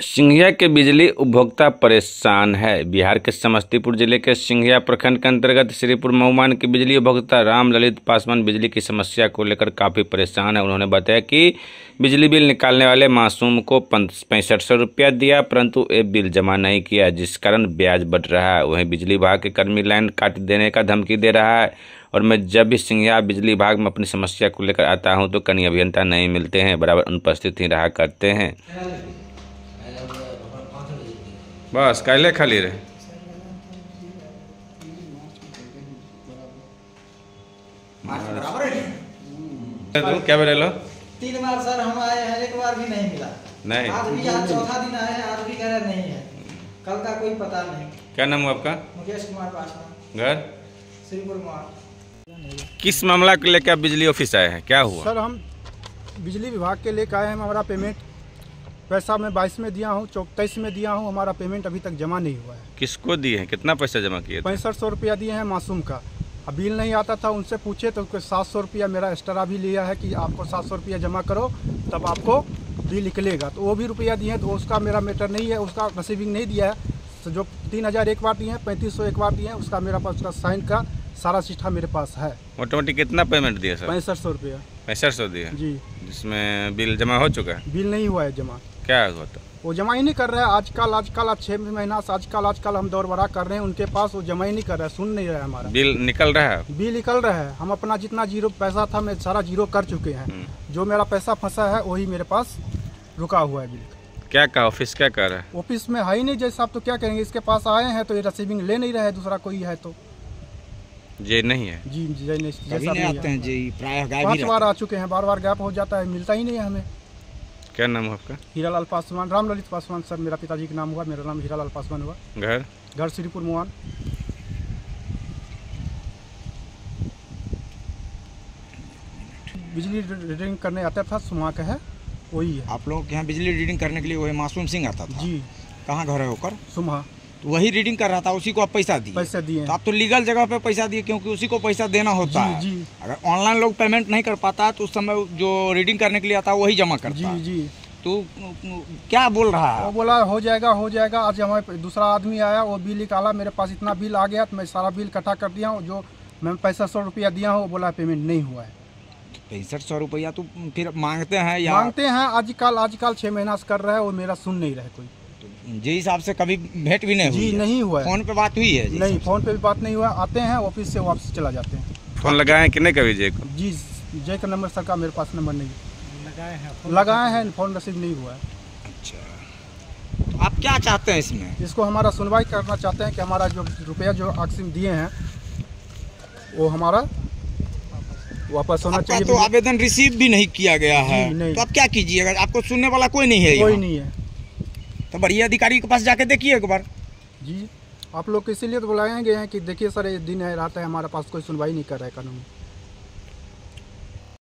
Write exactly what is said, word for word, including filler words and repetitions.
सिंघिया के बिजली उपभोक्ता परेशान है। बिहार के समस्तीपुर जिले के सिंघिया प्रखंड के अंतर्गत श्रीपुर महुमान के बिजली उपभोक्ता राम ललित पासवान बिजली की समस्या को लेकर काफ़ी परेशान है। उन्होंने बताया कि बिजली बिल निकालने वाले मासूम को पैंसठ सौ रुपया दिया, परंतु ये बिल जमा नहीं किया, जिस कारण ब्याज बढ़ रहा है। वहीं बिजली विभाग के कर्मी लाइन काट देने का धमकी दे रहा है और मैं जब भी सिंघिया बिजली विभाग में अपनी समस्या को लेकर आता हूं तो कहीं अभियंता नहीं मिलते हैं, बराबर अनुपस्थित ही रहा करते हैं। बस काले खाली रहे तो क्या बोले लो तीन बार सर हम आए हैं, एक बार भी नहीं मिला। नहीं, आज भी आज चौथा दिन आए हैं, आज भी कह रहे नहीं है, कल का कोई पता नहीं। क्या नाम हुआ आपका? मुकेश कुमार पासवान, घर श्रीपुर मोहन। किस मामला को लेकर आप बिजली ऑफिस आए हैं, क्या हुआ? सर हम बिजली विभाग के लेकर आए हैं। हमारा पेमेंट पैसा मैं बाईस में दिया हूँ, चौतीस में दिया हूँ, हमारा पेमेंट अभी तक जमा नहीं हुआ है। किसको दिए हैं, कितना पैसा जमा किए? पैंसठ सौ रुपया दिए हैं मासूम का। अब बिल नहीं आता था, उनसे पूछे तो सात सौ रुपया मेरा एक्स्ट्रा भी लिया है कि आपको सात सौ रुपया जमा करो तब आपको बिल निकलेगा, तो वो भी रुपया दिए हैं, तो उसका मेरा मैटर नहीं है, उसका रिसीविंग नहीं दिया है। तो जो तीन हज़ार एक बार दिए हैं, पैंतीस सौ एक बार दिए हैं, उसका मेरा पास उसका साइन का सारा चिट्ठा मेरे पास है। मोटामोटी कितना पेमेंट दिया सर? पैंसठ सौ रुपया पैंसठ सौ दिया जी, जिसमें बिल जमा हो चुका है? बिल नहीं हुआ है जमा। क्या हुआ तो? वो जमा ही नहीं कर रहा है। आजकल आजकल अब छः महीना से आजकल आजकल हम दौर बरा कर रहे हैं उनके पास, वो जमा ही नहीं कर रहा है, सुन नहीं रहा है हमारा। बिल निकल रहा है? बिल निकल रहा है। हम अपना जितना जीरो पैसा था मैं सारा जीरो कर चुके हैं, जो मेरा पैसा फंसा है वही मेरे पास रुका हुआ है बिल। क्या कहा ऑफिस, क्या कर रहा है? ऑफिस में है ही नहीं जैसा, आप तो क्या करेंगे, इसके पास आए हैं तो ये रिसीविंग ले नहीं रहा है, दूसरा कोई है तो ये नहीं है जी जी नहीं, जैसा नहीं आते हैं जी, प्रायः गायब पांच बार आ चुके हैं, बार बार गैप हो जाता है, मिलता ही नहीं है हमें। क्या नाम है आपका? हीरालाल पासवान, राम ललित पासवान सर मेरा पिताजी का नाम हुआ, मेरा नाम हीरालाल पासवान हुआ। घर घर श्रीपुर मोहन। बिजली रीडिंग करने आता था, सुमा का है वही है। आप लोग के यहाँ बिजली रीडिंग करने के लिए वही मासूम सिंह आता था जी। कहाँ घर है होकर? सुमा। तो वही रीडिंग कर रहा था, उसी को आप पैसा दिए? पैसे दिए। तो आप तो लीगल जगह पे पैसा दिए, क्योंकि उसी को पैसा देना होता जी, है जी। अगर ऑनलाइन लोग पेमेंट नहीं कर पाता तो उस समय जो रीडिंग करने के लिए आता है वही जमा करता जी है। जी। तो क्या बोल रहा है? वो बोला हो जाएगा हो जाएगा। आज हमारे दूसरा आदमी आया, वो बिल निकाला, मेरे पास इतना बिल आ गया तो मैं सारा बिल इकट्ठा कर दिया हूँ। जो मैं पैंसठ सौ रुपया दिया हूँ, वो बोला पेमेंट नहीं हुआ है। पैंसठ सौ रुपया तो फिर मांगते हैं या मांगते हैं? आजकल आजकल छः महीना से कर रहा है, वो मेरा सुन नहीं रहा है कोई। जी हिसाब से कभी भेंट भी नहीं हुई? जी नहीं हुआ है। फोन पे बात हुई है? नहीं, फोन पे भी बात नहीं हुआ। आते हैं ऑफिस से वापस चला जाते हैं। फोन लगाए कि नहीं कभी जय को? जी जय का नंबर सर का मेरे पास नंबर नहीं लगाए हैं, लगाए हैं, फोन रिसीव नहीं हुआ है। अच्छा, तो आप क्या चाहते हैं इसमें? इसको हमारा सुनवाई करना चाहते हैं कि हमारा जो रुपया जो अक्सिम दिए हैं वो हमारा वापस होना चाहिए। तो आवेदन रिसीव भी नहीं किया गया है, नहीं। तो आप क्या कीजिएगा? आपको सुनने वाला कोई नहीं है? कोई नहीं है। तो बढ़िया अधिकारी के पास जाके देखिए एक बार। जी आप लोग इसीलिए तो बुलाए गए हैं कि देखिए सर, ये दिन है रात है, हमारे पास कोई सुनवाई नहीं कर रहा है कानून।